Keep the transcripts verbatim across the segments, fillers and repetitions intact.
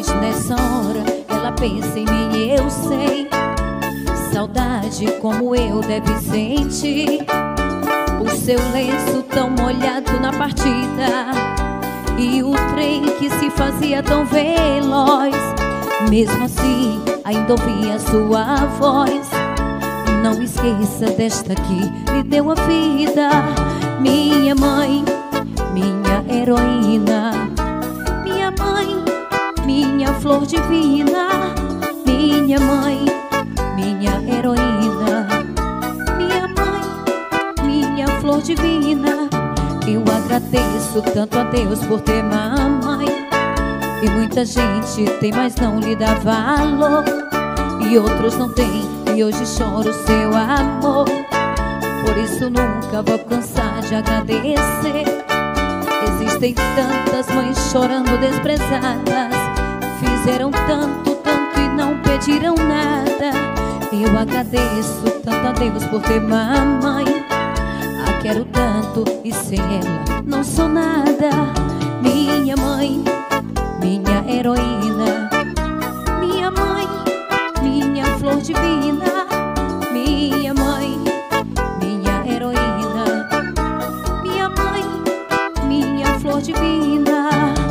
Mas nessa hora ela pensa em mim, eu sei. Saudade como eu deve sentir, o seu lenço tão molhado na partida e o trem que se fazia tão veloz. Mesmo assim ainda ouvia sua voz. Não esqueça desta que lhe deu a vida, minha mãe, minha heroína, minha mãe, minha flor divina, minha mãe, minha heroína, minha mãe, minha flor divina. Eu agradeço tanto a Deus por ter mamãe. E muita gente tem, mas não lhe dá valor, e outros não têm, e hoje choro o seu amor. Por isso nunca vou cansar de agradecer. Existem tantas mães chorando desprezadas, fizeram tanto, tanto e não pediram nada. Eu agradeço tanto a Deus por ter mamãe. A quero tanto e sem ela não sou nada. Minha mãe, minha heroína, minha mãe, minha flor divina, minha mãe, minha heroína, minha mãe, minha flor divina.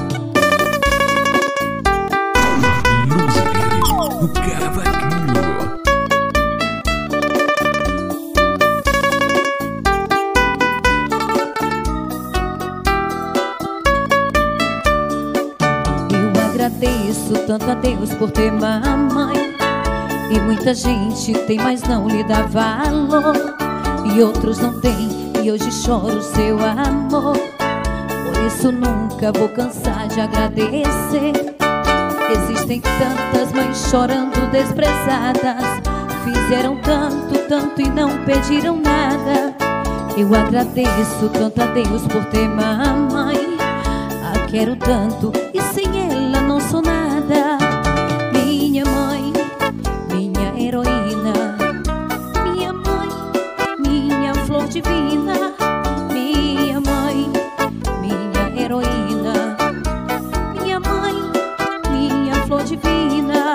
O cavaquinho. Agradeço tanto a Deus por ter mamãe. E muita gente tem, mas não lhe dá valor, e outros não têm, e hoje choro o seu amor. Por isso nunca vou cansar de agradecer. Existem tantas mães chorando desprezadas, fizeram tanto, tanto e não pediram nada. Eu agradeço tanto a Deus por ter mamãe. A quero tanto e sem ela não sou nada. Minha mãe, minha heroína, minha mãe, minha flor divina, minha mãe, minha heroína, minha mãe, minha flor divina.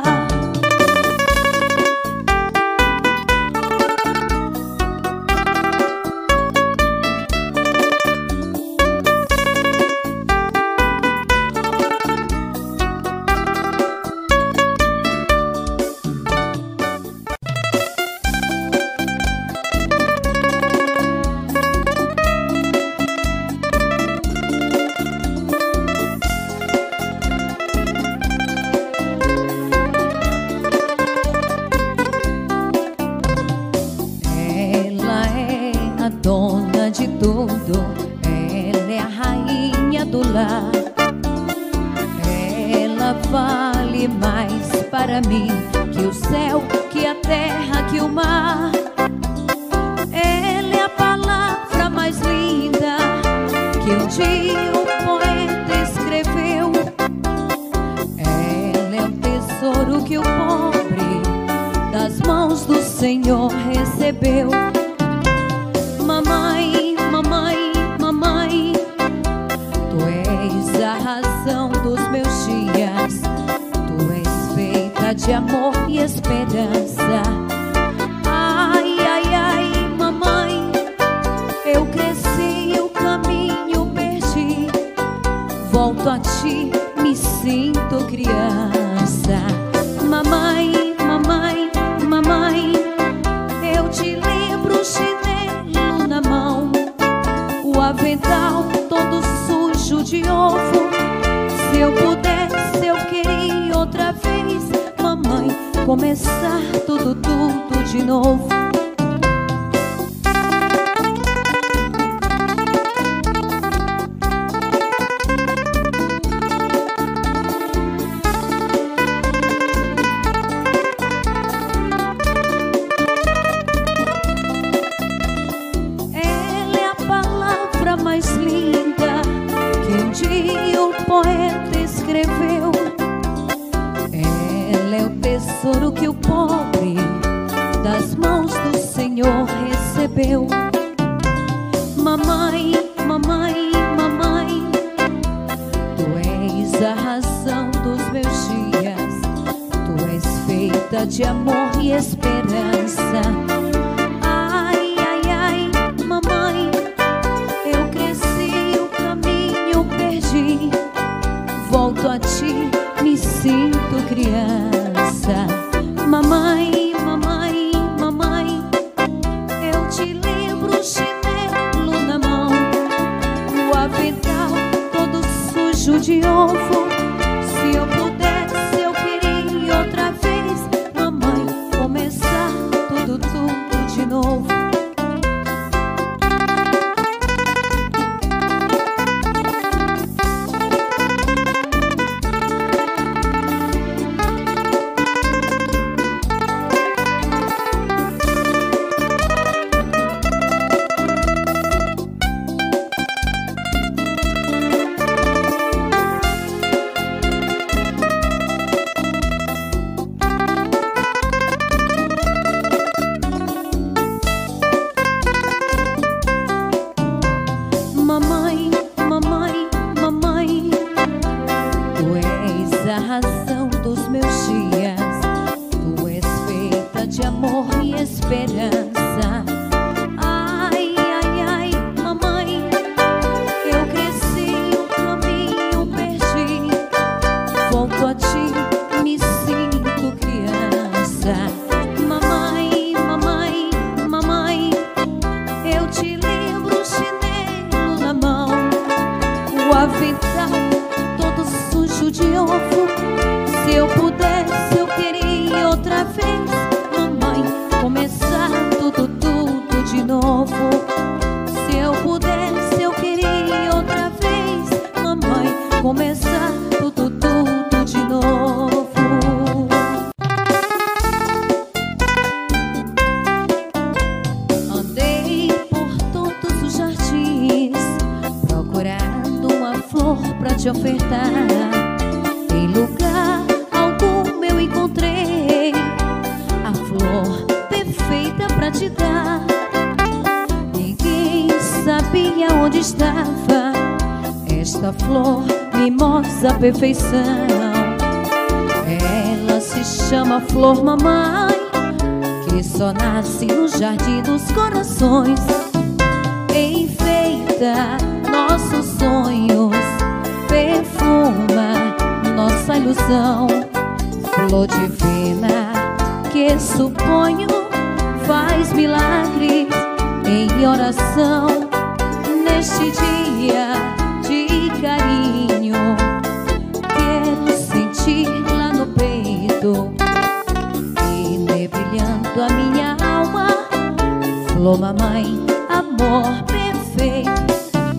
Dona de tudo, ela é a rainha do lar. Ela vale mais para mim que o céu, que a terra, que o mar. Ela é a palavra mais linda que um dia o poeta escreveu. Ela é o tesouro que o pobre das mãos do Senhor recebeu. Mamãe, mamãe, mamãe, tu és a razão dos meus dias. Tu és feita de amor e esperança. Ai, ai, ai, mamãe, eu cresci e o caminho perdi. Volto a ti, me sinto criança. Mamãe, mamãe, mamãe, eu te lembro chinelo na mão, o avental todo sujo de ovo. Se eu pudesse, eu queria outra vez, mamãe, começar tudo, tudo de novo. Mais linda que um dia o poeta escreveu. Ela é o tesouro que o pobre das mãos do Senhor recebeu. Mamãe, mamãe, mamãe, tu és a razão dos meus dias. feita de amor e esperança. Ai, ai, ai, mamãe, eu cresci, o caminho perdi. Volto a ti, me sinto criança. Mamãe, mamãe, mamãe, eu te lembro, chinelo na mão, o avental todo sujo de ovo. Se eu pudesse, eu queria outra vez, mamãe, começar tudo, tudo de novo. Mamãe, mamãe, mamãe, tu és a razão dos meus dias. Tu és feita de amor e esperança. Ai, ai, ai, mamãe, eu cresci, o caminho perdi. Volto a ti, me sinto criança. Mamãe, mamãe, mamãe, eu te lembro, chinelo na mão, o avental todo sujo de ovo. Se eu pudesse, eu queria outra vez, mamãe, começar tudo, tudo de novo. Se eu pudesse, eu queria outra vez, mamãe, começar tudo, tudo de novo. Andei por todos os jardins, procurando uma flor pra te ofertar. Em lugar algum eu encontrei a flor perfeita pra te dar. Ninguém sabia onde estava esta flor, mimosa perfeição. Ela se chama flor, mamãe, que só nasce no jardim dos corações. Enfeita nossos sonhos, perfuma nossa ilusão. Flor divina que suponho faz milagres em oração. Neste dia de carinho, quero sentir lá no peito, brilhando a minha alma. Flor, mamãe, amor perfeito.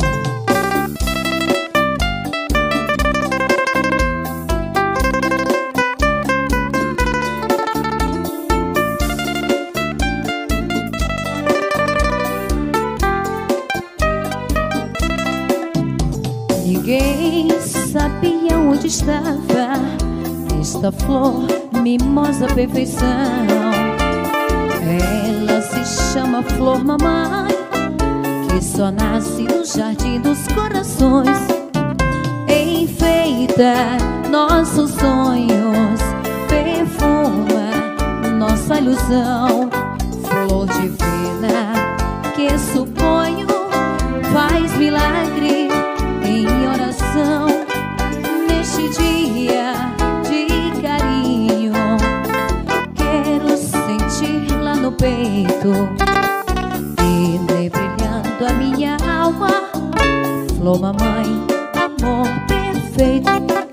Ninguém sabia onde estava esta flor, mimosa perfeição. Ela se chama flor, mamãe, que só nasce no jardim dos corações. Enfeita nossos sonhos, perfuma nossa ilusão. Flor divina que suponho faz milagre em oração. Neste dia de carinho, quero sentir lá no peito, brilhando a minha alma. Flor, mamãe, amor perfeito.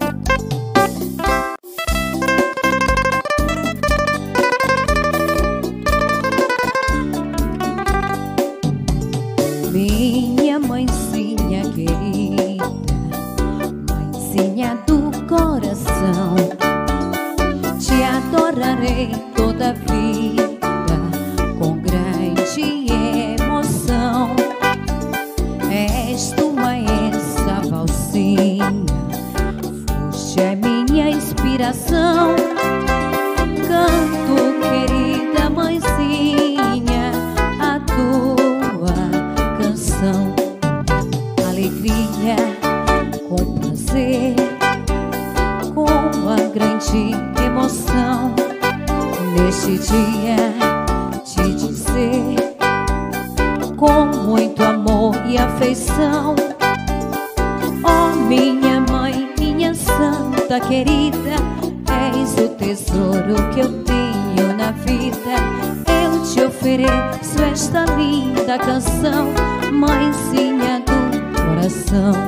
Minha mãezinha querida, mãezinha do coração, te adorarei toda a vida com grande emoção. És tu, essa valsinha, foste a minha inspiração. Canto, querida mãezinha, a tua canção. Alegria, com prazer, com a grande emoção. neste dia te dizer com muito amor e afeição: oh, minha mãe, minha santa querida, és o tesouro que eu tenho na vida. Eu te ofereço esta linda canção, mãezinha do coração.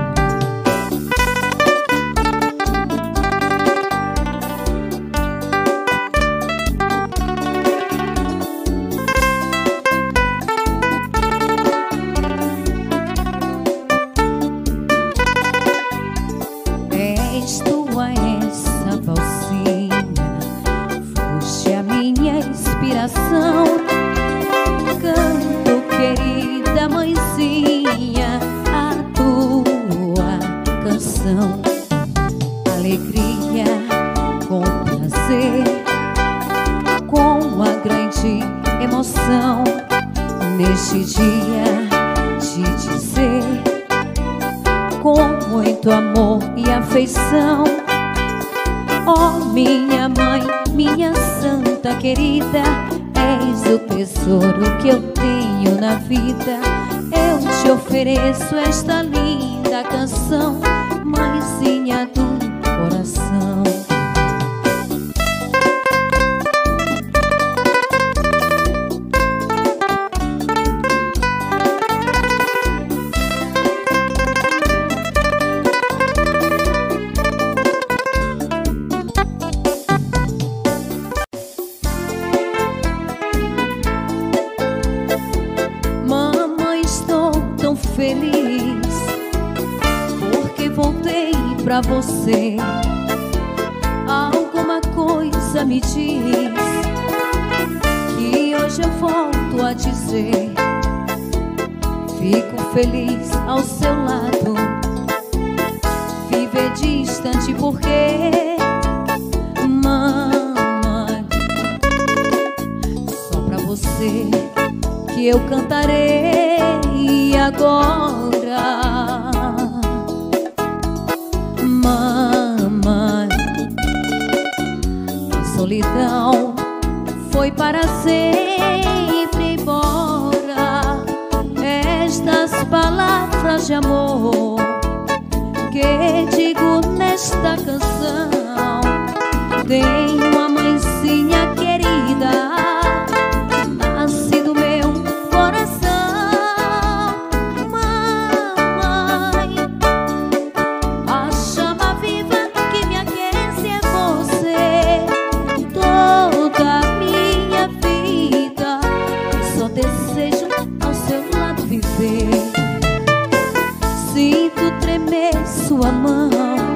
És tua essa valsinha, foste a minha inspiração. Canto, querida mãezinha, a tua canção. Alegria, com prazer, com a grande emoção, neste dia te dizer com muito amor e afeição: oh, minha mãe, minha santa querida, és o tesouro que eu tenho na vida. Eu te ofereço esta linda canção, mãezinha do coração. Feliz porque voltei pra você. Alguma coisa me diz que hoje eu volto a dizer: fico feliz ao seu lado. Viver distante porque, mamãe, só pra você que eu cantarei agora. Mamãe, a solidão foi para sempre embora. Estas palavras de amor que digo nesta canção, tenho uma mãezinha querida, nasce do meu coração. Mamãe, a chama viva que me aquece é você. Toda a minha vida só desejo ao seu lado viver. Sinto tremer sua mão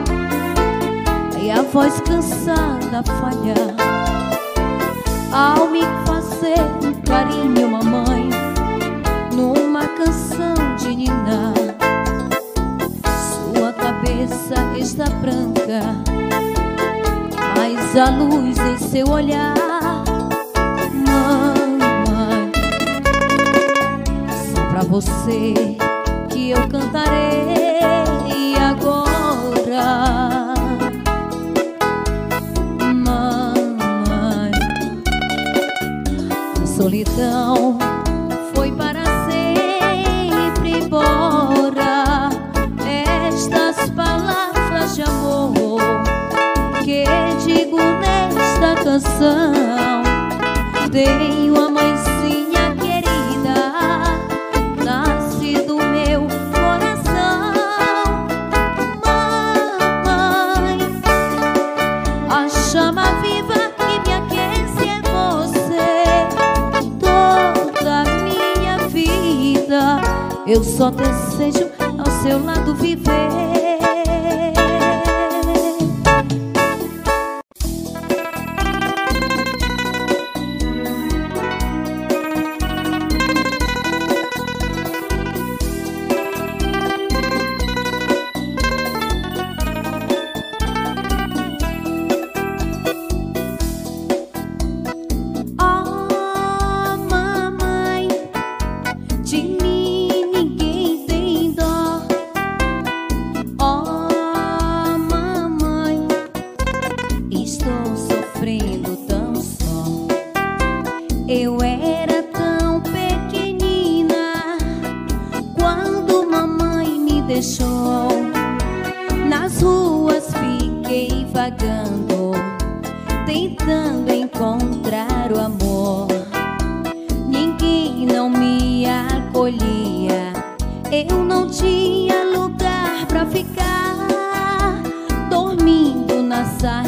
e a voz cansada falhar ao me fazer um carinho, mamãe, numa canção de ninar. Sua cabeça está branca, mas a luz em seu olhar. Mamãe, só pra você que eu cantarei agora. Mamãe, a solidão foi para sempre embora. Estas palavras de amor que digo nesta canção, tenho a mãezinha querida, nasce do meu coração. Mamãe, a chama viva que me aquece é você. Toda a minha vida eu só desejo ao seu lado viver.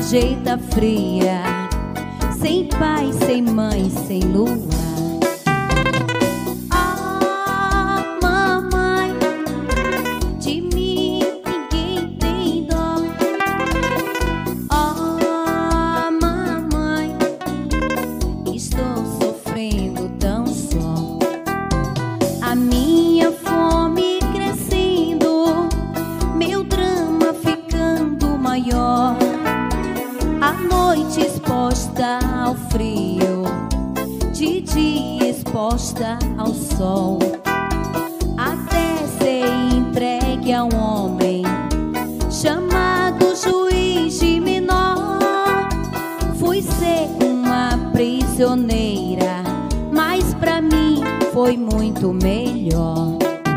jeita fria, sem pai, sem mãe, sem lua. Ao frio, de dia exposta ao sol, até ser entregue a um homem chamado juiz de menor. Fui ser uma prisioneira, mas pra mim foi muito melhor.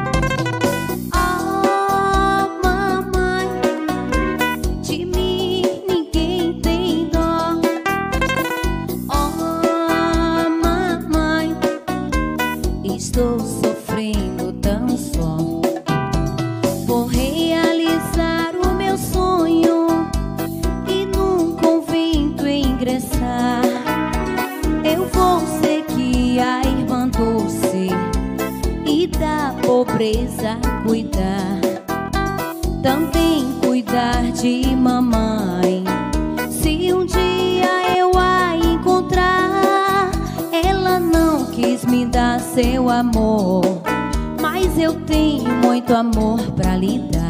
Estou sofrendo tão só. Vou realizar o meu sonho e num convento ingressar. Eu vou seguir a irmã Dulce e da pobreza cuidar. Também cuidar de mamãe, se um dia eu a encontrar. Ela não quis me dar seu amor, mas eu tenho muito amor pra lhe dar.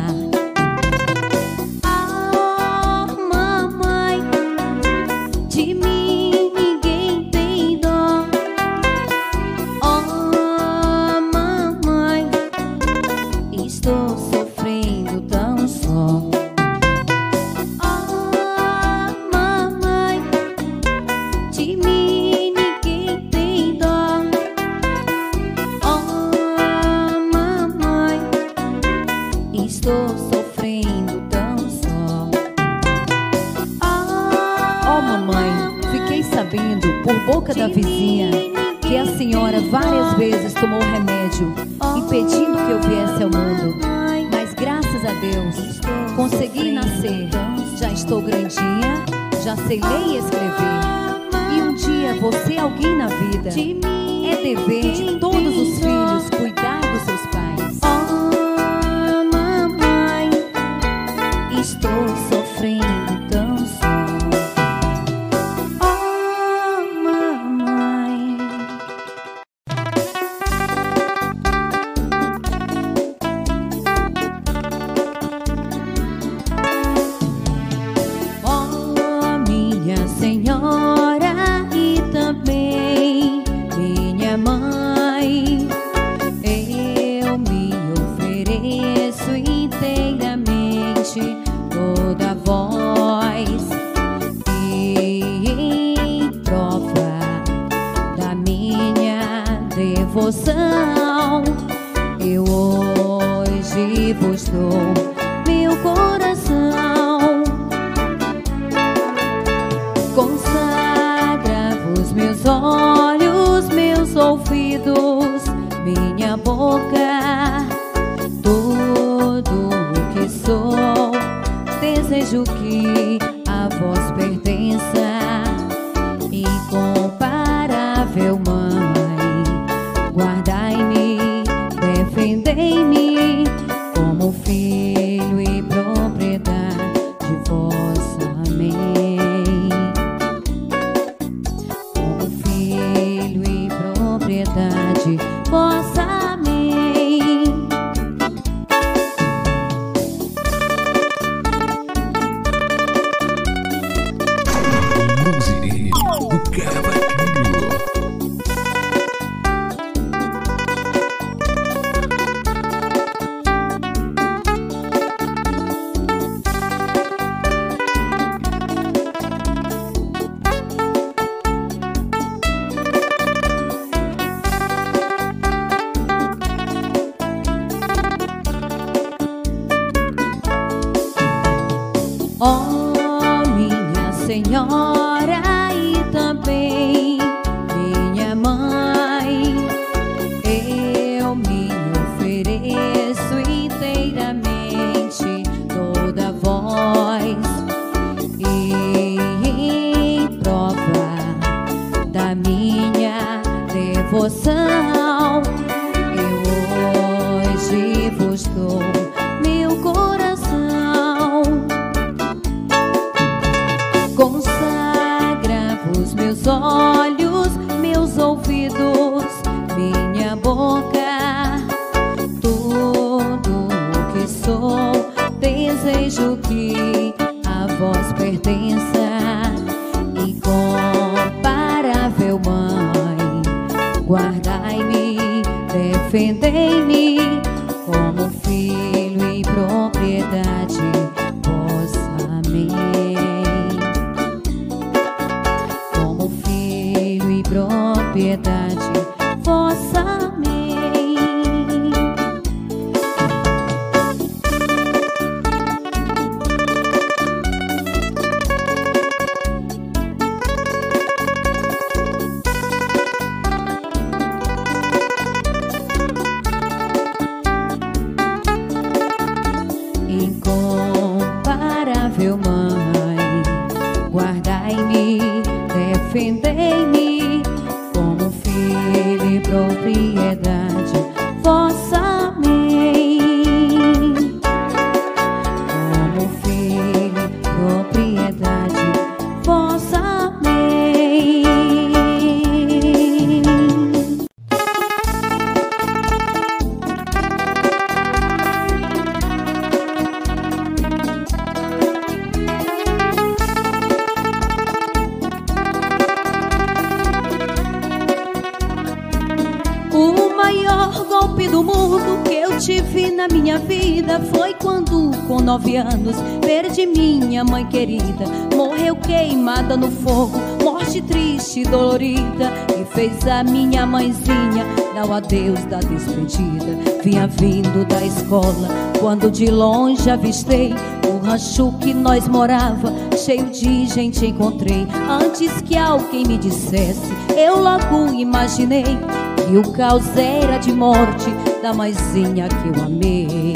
Ah, mamãe, de mim ninguém tem dó. Oh, mamãe, estou sofrendo tão só. Oh, mamãe, de mim estou sofrendo tão só. Oh, mamãe, fiquei sabendo por boca da vizinha que a senhora várias vezes tomou remédio impedindo que eu viesse ao mundo. Mas graças a Deus consegui nascer. Já estou grandinha, já sei ler e escrever. E um dia vou ser alguém na vida. É dever de todos os filhos cuidar dos seus pais. Estou sofrendo tão só. Oh, mamãe. Oh, minha senhora e também minha mãe, eu me ofereço inteiramente, toda voz, e em prova da minha devoção, eu hoje vos dou meu coração. Consagra-vos meus olhos, meus ouvidos, minha boca, tudo o que sou. Desejo que a vós pertença, incomparável mãe. Guardai-me, defendei-me, como filho e propriedade vossa. Amém. Como filho e propriedade vossa. Amém. O Cavaquinho. Oh, minha senhora e também minha mãe, eu me ofereço inteiramente, toda voz, e emoção. Eu hoje vos dou meu coração. Consagra-vos meus olhos, meus ouvidos, minha boca, tudo o que sou. Desejo que a vós pertença. Incomparável Mãe, guardai-me, defendei-me como filho e propriedade vossa. Amém. Como filho e propriedade vossa. Amém. Incomparável Mãe, guardai-me, defendei-me como filho e propriedade vossa. Amém. Como filho e propriedade vossa. Amém. O maior golpe do mundo que eu tive na minha vida foi quando, com nove anos, perdi minha mãe querida. Morreu queimada no fogo, morte triste e dolorida, e fez a minha mãezinha dar o adeus da despedida. Vinha vindo da escola quando de longe avistei o rancho que nós morava, cheio de gente encontrei. Antes que alguém me dissesse, eu logo imaginei que o caos era de morte da mãezinha que eu amei.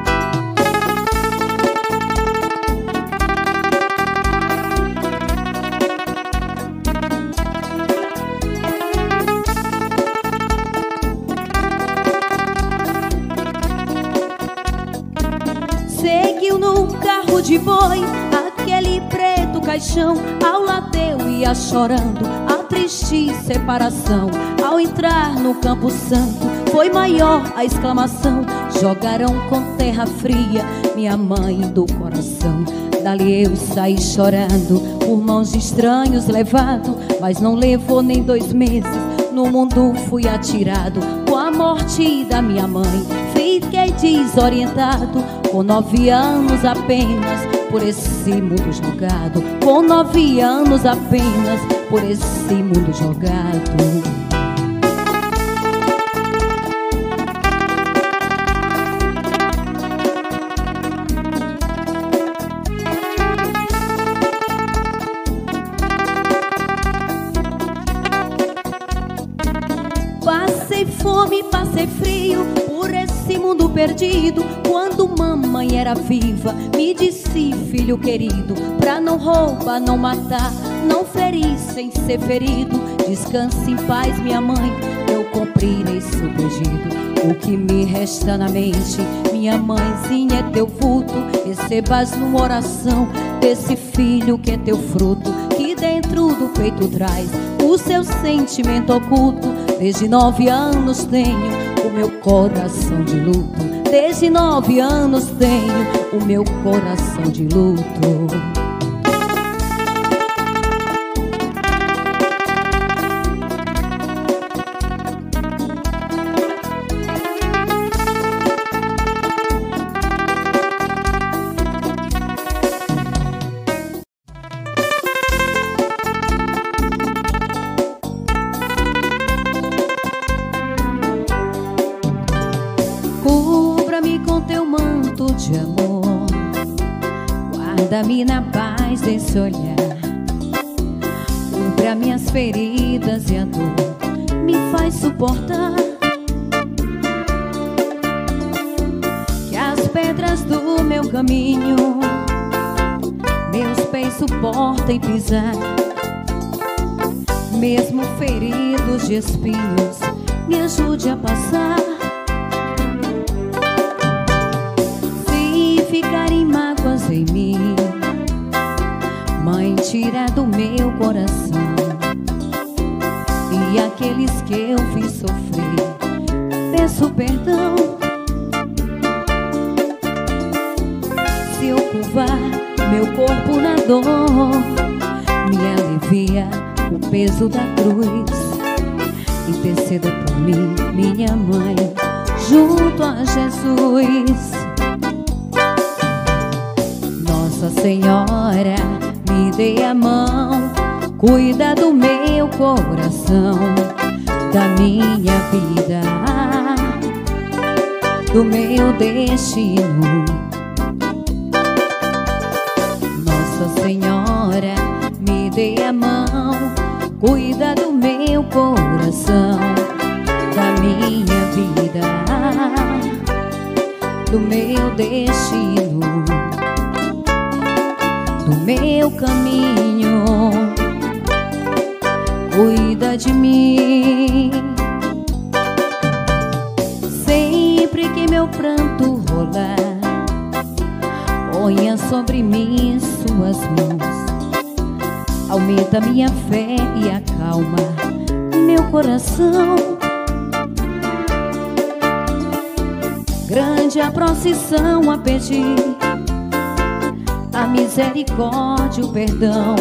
Seguiu num carro de boi aquele preto caixão, ao lado eu ia chorando a triste separação. Ao entrar no Campo Santo foi maior a exclamação: jogaram com terra fria minha mãe do coração. Dali eu saí chorando, por mãos de estranhos levado, mas não levou nem dois meses, no mundo fui atirado. Com a morte da minha mãe fiquei desorientado, com nove anos apenas, por esse mundo jogado. Com nove anos apenas, por esse mundo jogado. Passei fome, passei frio por esse mundo perdido. Quando mamãe era viva, me disse: filho querido, pra não roubar, não matar, não ferir sem ser ferido, descanse em paz, minha mãe, eu cumprirei seu pedido. O que me resta na mente, minha mãezinha, é teu vulto. Recebas numa oração desse filho que é teu fruto, que dentro do peito traz o seu sentimento oculto. Desde nove anos tenho o meu coração de luto. Desde nove anos tenho o meu coração de luto. Cubra-me com teu manto de amor, guarda-me na paz desse olhar. Cubra minhas feridas e a dor me faz suportar. Que as pedras do meu caminho meus pés suportem pisar. mesmo feridos de espinhos, me ajude a passar. Se ficarem mágoas em mim, Mãe, tira do meu coração. E aqueles que eu fiz sofrer, peço perdão. Se eu curvar meu corpo na dor, me alivia o peso da cruz. Interceda por mim, minha mãe, junto a Jesus. Nossa Senhora, me dê a mão, cuida do meu coração, da minha vida, do meu destino. Nossa Senhora, me dê a mão, cuida do meu coração, da minha vida, do meu destino, do meu caminho. Cuida de mim. Sempre que meu pranto rolar, ponha sobre mim suas mãos. Aumenta minha fé e acalma meu coração. Grande a procissão a pedir a misericórdia, o perdão,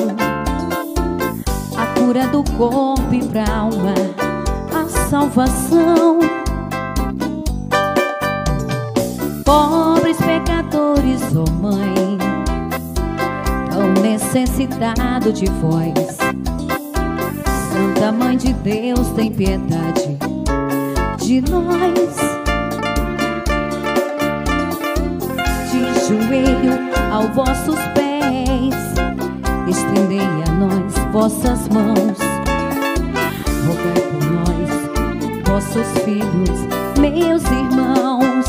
a cura do corpo e pra alma, a salvação. Pobres pecadores, ó Mãe, tão necessitado de vós. Santa Mãe de Deus, tem piedade de nós. De joelho aos vossos pés, estendei a nós vossas mãos. Rogai por nós, vossos filhos, meus irmãos.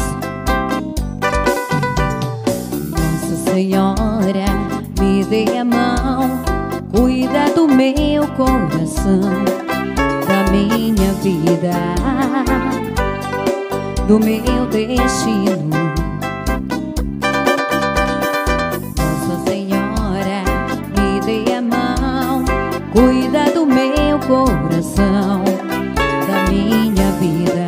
Nossa Senhora, me dê a mão, cuida do meu coração, da minha vida, do meu destino. Cuida do meu coração, da minha vida,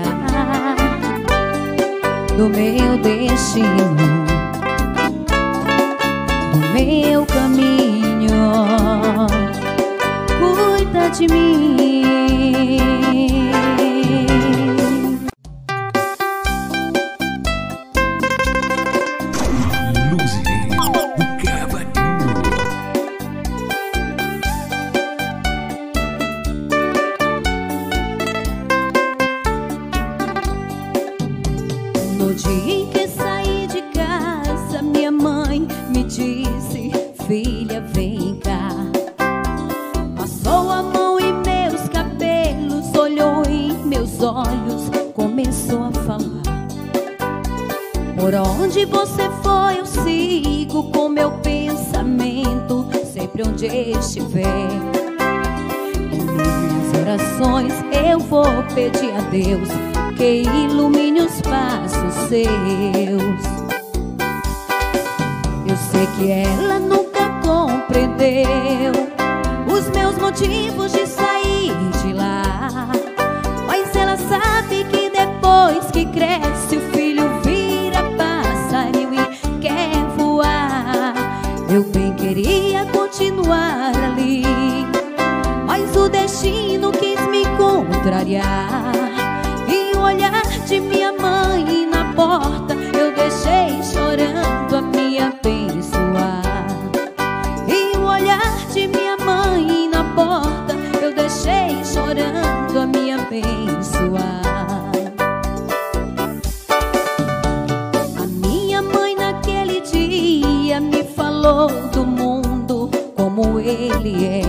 do meu destino, do meu caminho. Cuida de mim. No dia em que saí de casa, minha mãe me disse: filha, vem cá. Passou a mão em meus cabelos, olhou em meus olhos, começou a falar: por onde você foi eu sigo com meu pensamento, sempre onde estiver. Em minhas orações eu vou pedir a Deus que ilumine os passos seus. Eu sei que ela nunca compreendeu os meus motivos de sair de lá, mas ela sabe que depois que cresce o filho vira passarinho e quer voar. Eu bem queria continuar ali, mas o destino quis me contrariar. E o olhar de minha mãe na porta eu deixei chorando a me abençoar. E o olhar de minha mãe na porta eu deixei chorando a me abençoar. A minha mãe naquele dia me falou do mundo como ele é.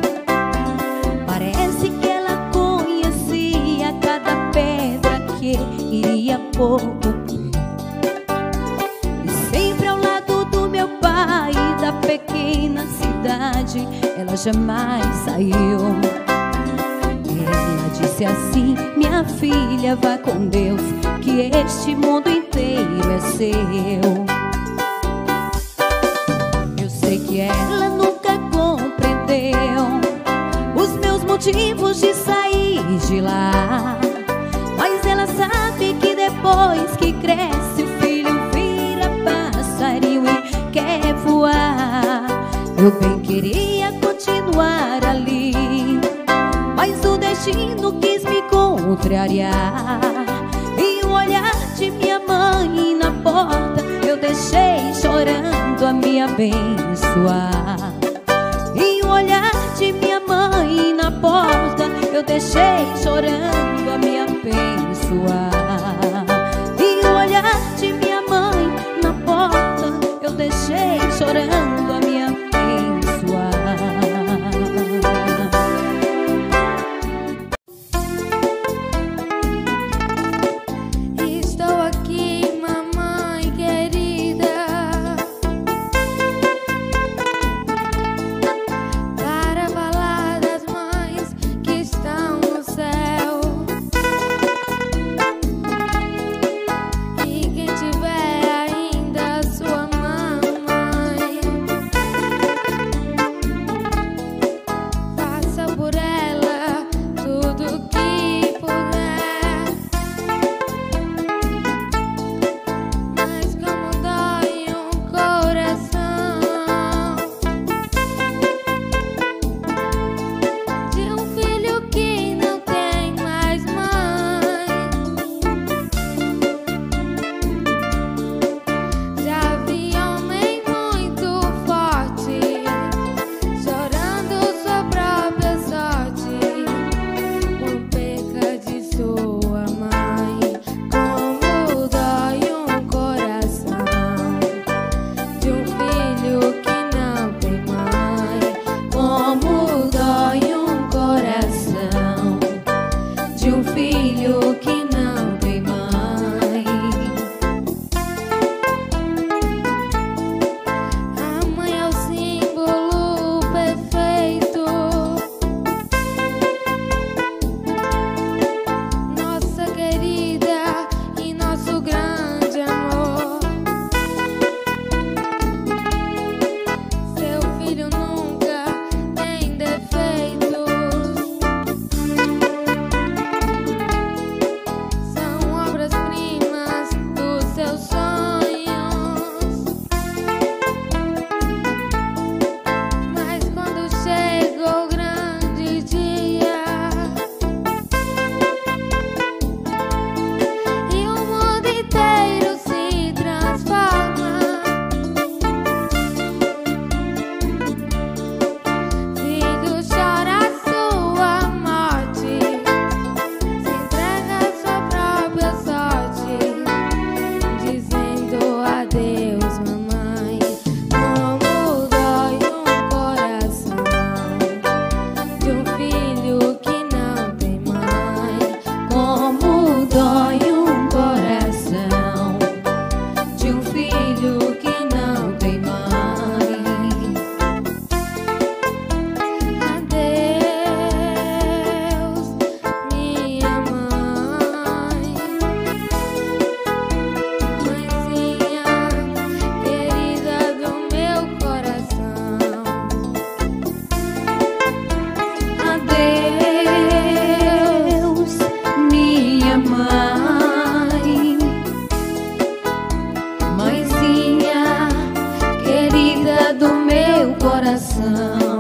Parece que ela conhecia cada pedra que iria pôr o pé. E sempre ao lado do meu pai, da pequena cidade, ela jamais saiu. fosse assim, minha filha, vá com Deus, que este mundo inteiro é seu. Eu sei que ela nunca compreendeu os meus motivos de sair de lá, mas ela sabe que depois que cresce o filho vira passarinho e quer voar. Eu bem queria continuar ali, mas o destino quis me contrariar. E o olhar de minha mãe na porta eu deixei chorando a me abençoar. E o olhar de minha mãe na porta eu deixei chorando a me abençoar. E o olhar de minha mãe na porta eu deixei chorando a me abençoar. Estou aqui, mamãe querida, para falar das mães que estão no céu. E quem tiver ainda sua mamãe, faça por ela tudo que puder. Mas como dói um coração de um filho que não tem mais mãe. Já vi homem muito forte chorando sua própria sorte por perca de sua mãe. Como dói um coração de um filho que não tem mãe. Como dói um coração de um filho que não tem mãe. A mãe é o símbolo perfeito, nossa querida e nosso grande amor. Seu filho nunca tem defeitos, são obras-primas dos seus sonhos. Mas quando chega o grande dia e o mundo inteiro se transforma, filho chora a sua morte, se entrega a sua própria sorte, dizendo adeus, mamãe. Como dói um coração de um filho que não tem mãe. Como dói um coração de um filho que não tem mãe. Adeus, minha mãe, mãezinha querida do meu coração. Adeus, minha mãe, mãezinha querida do meu coração.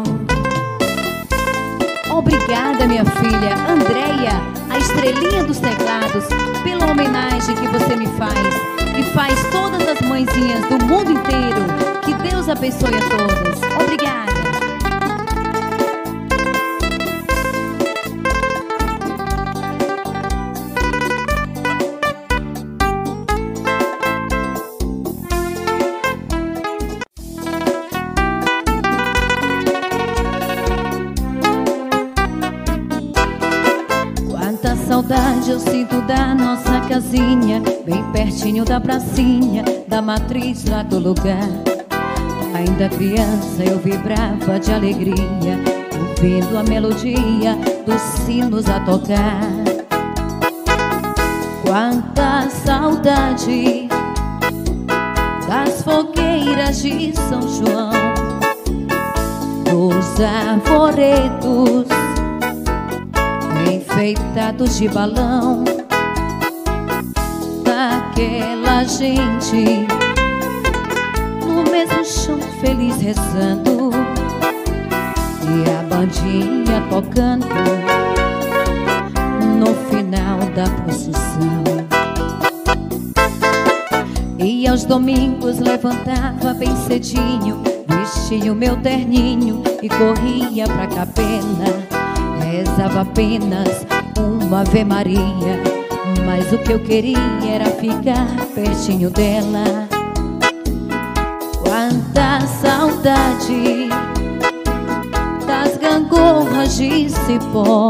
Obrigada, minha filha Andréia, a estrelinha dos teclados, pela homenagem que você me faz e faz todas as mãezinhas do mundo inteiro. Que Deus abençoe a todas. Obrigada. Quanta saudade eu sinto da nossa casinha, bem pertinho da pracinha, da matriz lá do lugar. Ainda criança eu vibrava de alegria ouvindo a melodia dos sinos a tocar. Quanta saudade das fogueiras de São João, dos arvoredos enfeitados de balão, daquela gente no mesmo chão feliz rezando, e a bandinha tocando no final da procissão. E aos domingos levantava bem cedinho, vestia o meu terninho e corria pra capela. Rezava apenas uma Ave Maria, mas o que eu queria era ficar pertinho dela. Quanta saudade das gangorras de cipó,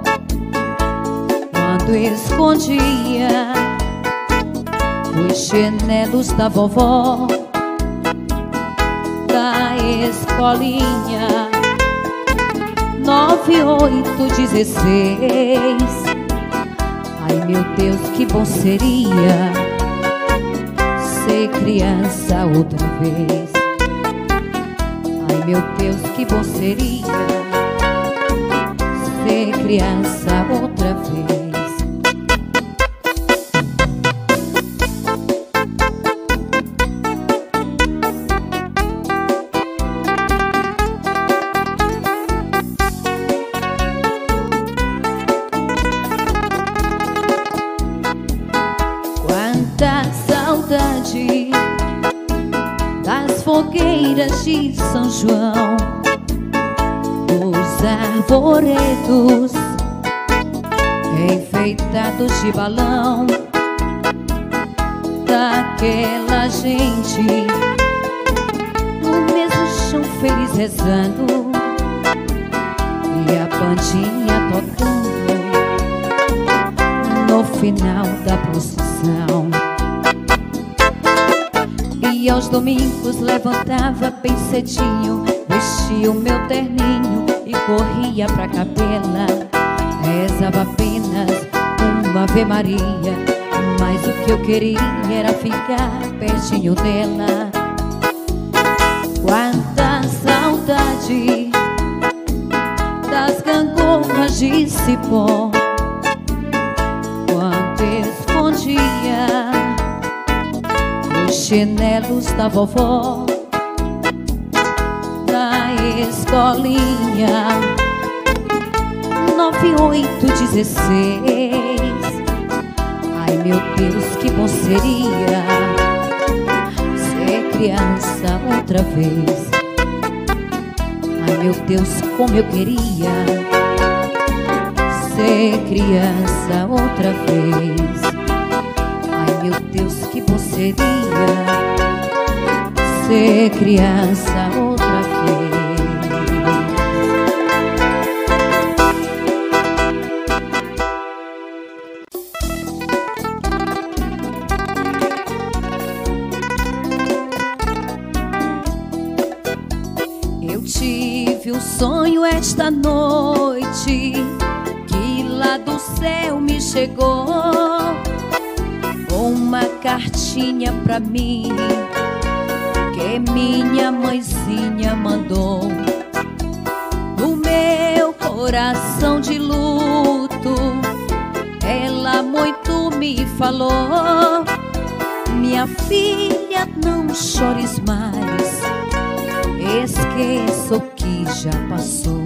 quando escondia os chinelos da vovó, da escolinha nove, oito, dezesseis. Ai meu Deus, que bom seria ser criança outra vez. Ai meu Deus, que bom seria ser criança outra vez. Saudade das fogueiras de São João, dos arvoredos enfeitados de balão, daquela gente no mesmo chão feliz rezando, e a bandinha tocando no final da procissão. E aos domingos levantava bem cedinho, vestia o meu terninho e corria pra capela. Rezava apenas uma Ave Maria, mas o que eu queria era ficar pertinho dela. Quanta saudade das gangorras de cipó, quanto escondia os chinelos da vovó, da escolinha nove, oito, dezesseis. Ai meu Deus, que bom seria ser criança outra vez. Ai meu Deus, como eu queria ser criança outra vez. Meu Deus, que bom seria ser criança outra vez. Eu tive um sonho esta noite que lá do céu me chegou, uma cartinha pra mim que minha mãezinha mandou. No meu coração de luto ela muito me falou: minha filha, não chores mais, esqueça o que já passou.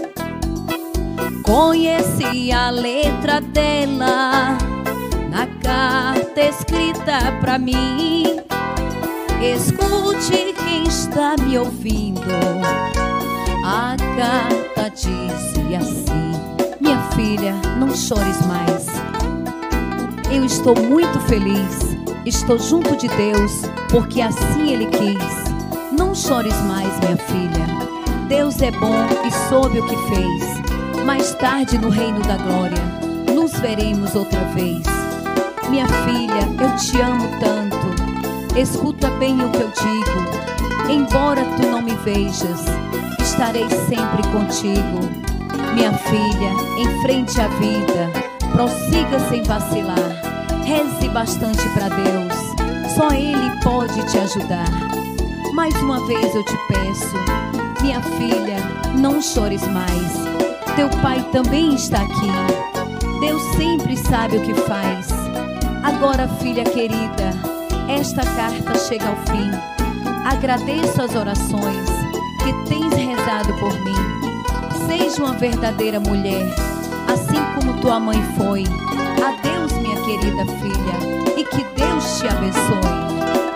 Conheci a letra dela na carta escrita pra mim. Escute quem está me ouvindo, a carta dizia assim: minha filha, não chores mais, eu estou muito feliz, estou junto de Deus, porque assim Ele quis. Não chores mais, minha filha, Deus é bom e soube o que fez. Mais tarde no reino da glória nos veremos outra vez. Minha filha, eu te amo tanto, escuta bem o que eu digo. Embora tu não me vejas, estarei sempre contigo. Minha filha, enfrente a vida, prossiga sem vacilar. Reze bastante para Deus, só Ele pode te ajudar. Mais uma vez eu te peço, minha filha, não chores mais. Teu pai também está aqui. Deus sempre sabe o que faz. Agora, filha querida, esta carta chega ao fim. Agradeço as orações que tens rezado por mim. Seja uma verdadeira mulher, assim como tua mãe foi. Adeus, minha querida filha, e que Deus te abençoe.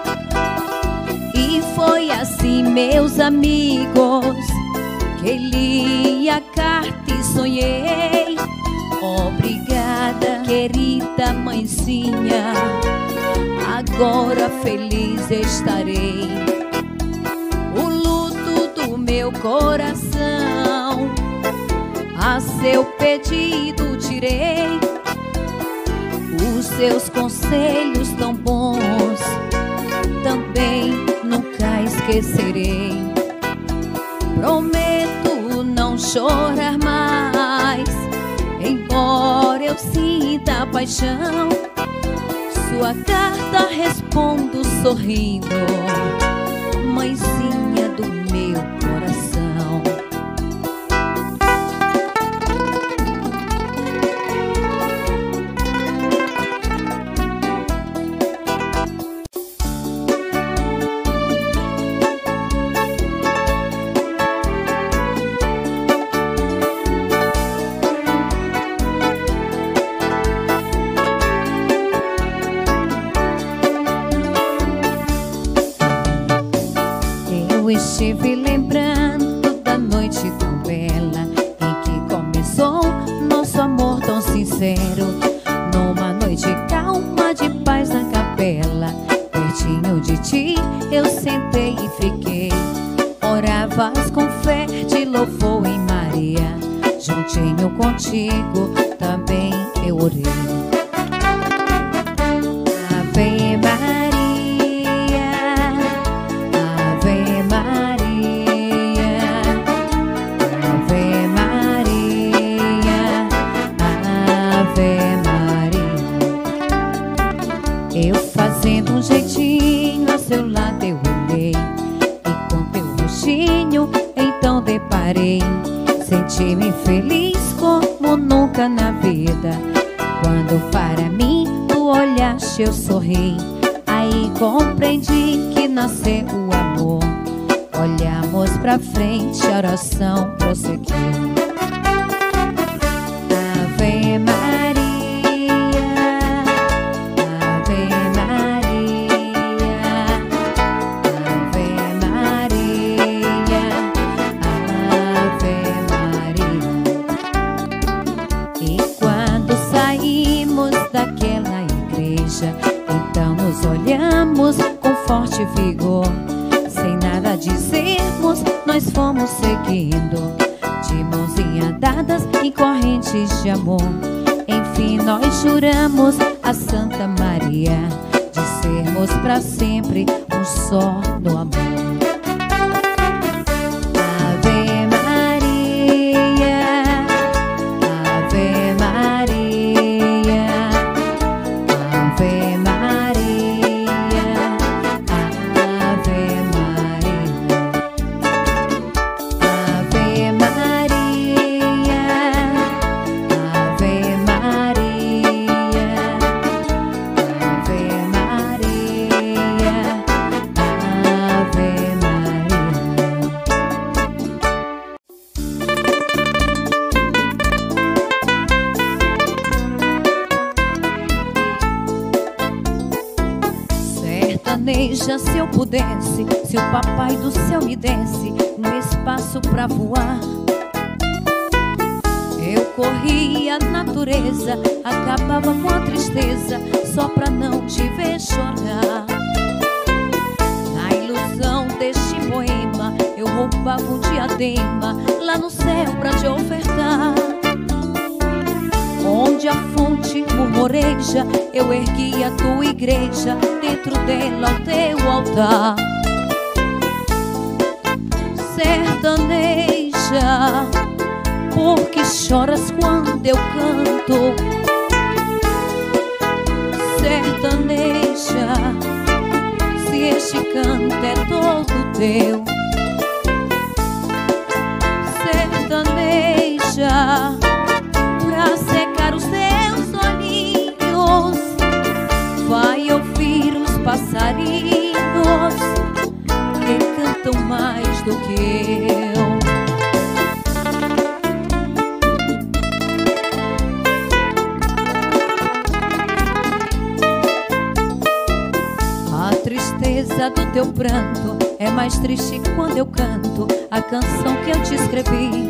E foi assim, meus amigos, que li a carta e sonhei. Obrigada, querida mãezinha, agora feliz estarei. O luto do meu coração a seu pedido tirei. Os seus conselhos tão bons também nunca esquecerei. Prometo não chorar mais, embora eu sinta paixão. Sua carta respondo sorrindo, mãezinha do meu coração. Eu estive lembrando da noite tão bela em que começou nosso amor tão sincero. Numa noite calma de paz na capela, pertinho de ti eu sentei e fiquei. Oravas com fé de louvor em Maria, juntinho contigo também eu orei. Ave Maria, fazendo um jeitinho a seu lado eu olhei, e com teu rostinho então deparei. Senti-me feliz como nunca na vida, quando para mim tu olhaste eu sorri. Aí compreendi que nasceu o amor. Olhamos pra frente, a oração prosseguiu. Ave Maria, então nos olhamos com forte vigor. Sem nada dizermos, nós fomos seguindo, de mãozinha dadas em correntes de amor. Enfim nós juramos a Santa Maria de sermos pra sempre um só no amor. Ave Maria, Ave Maria, Ave Maria, Ave Maria, Ave Maria, Ave Maria, Ave Maria, Ave Maria. Sertaneja, se eu pudesse, se o papai do céu me desse um espaço pra voar, eu corria a natureza, acabava com a tristeza, só pra não te ver chorar. Na ilusão deste poema, eu roubava um diadema lá no céu pra te ofertar. Onde a fonte murmureja, eu ergui a tua igreja, dentro dela o teu altar. Sertaneja, Sertaneja, porque choras quando eu canto. Sertaneja, se este canto é todo teu. Sertaneja, pra secar os teus olhinhos, vai ouvir os passarinhos que cantam mais do que eu. A tristeza do teu pranto é mais triste quando eu canto a canção que eu te escrevi.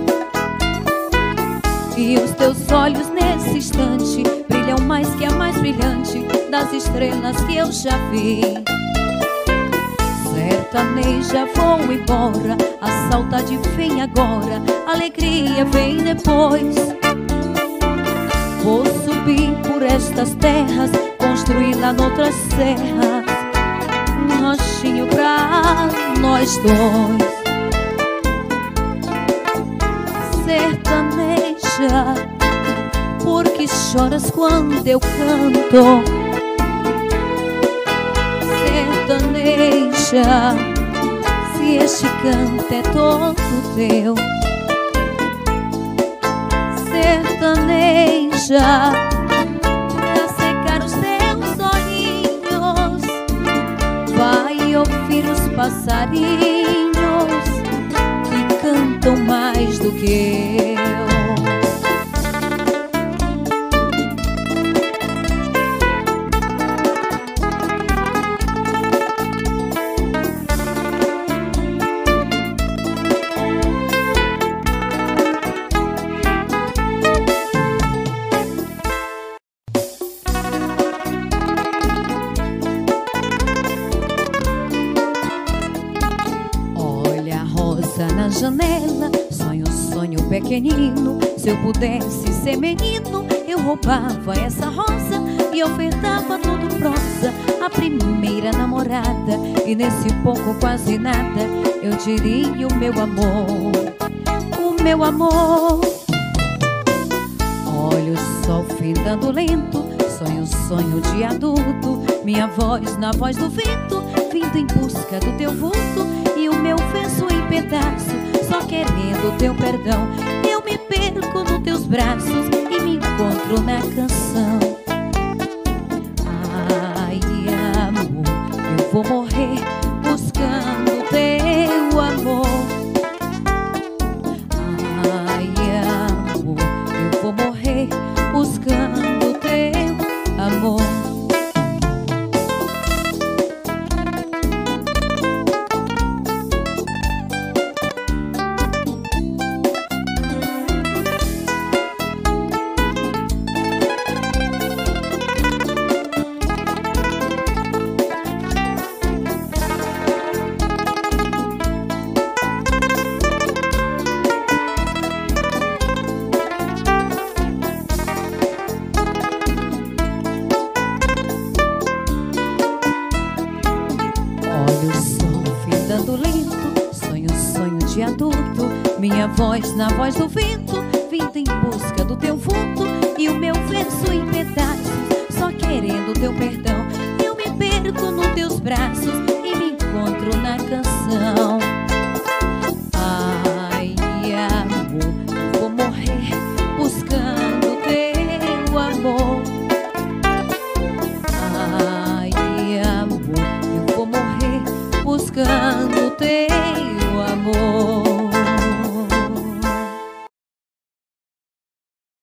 E os teus olhos nesse instante brilham mais que a mais brilhante das estrelas que eu já vi. Sertaneja, vou embora, a saudade vem agora, a alegria vem depois. Vou subir por estas terras, construir lá noutras serras um ranchinho pra nós dois. Sertaneja, porque choras quando eu canto. Sertaneja, se este canto é todo teu. Sertaneja, pra secar os teus olhinhos, vai ouvir os passarinhos que cantam mais do que eu. Na janela, sonho, sonho pequenino. Se eu pudesse ser menino, eu roubava essa rosa e ofertava tudo prosa a primeira namorada. E nesse pouco quase nada eu diria o meu amor, o meu amor. Olha o sol findando lento, sonho, sonho de adulto. Minha voz na voz do vento, vindo em busca do teu vulto. E o meu verso em pedaço, só querendo teu perdão. Eu me perco nos teus braços e me encontro na canção. Ai, amor, eu vou morrer buscando teu amor. Ai, amor, eu vou morrer buscando teu amor. Olha o sol findando lento, sonho, sonho de adulto. Minha voz na voz do vento, vindo em busca do teu vulto. E o meu verso em pedaços, só querendo teu perdão. Eu me perco nos teus braços e me encontro na canção.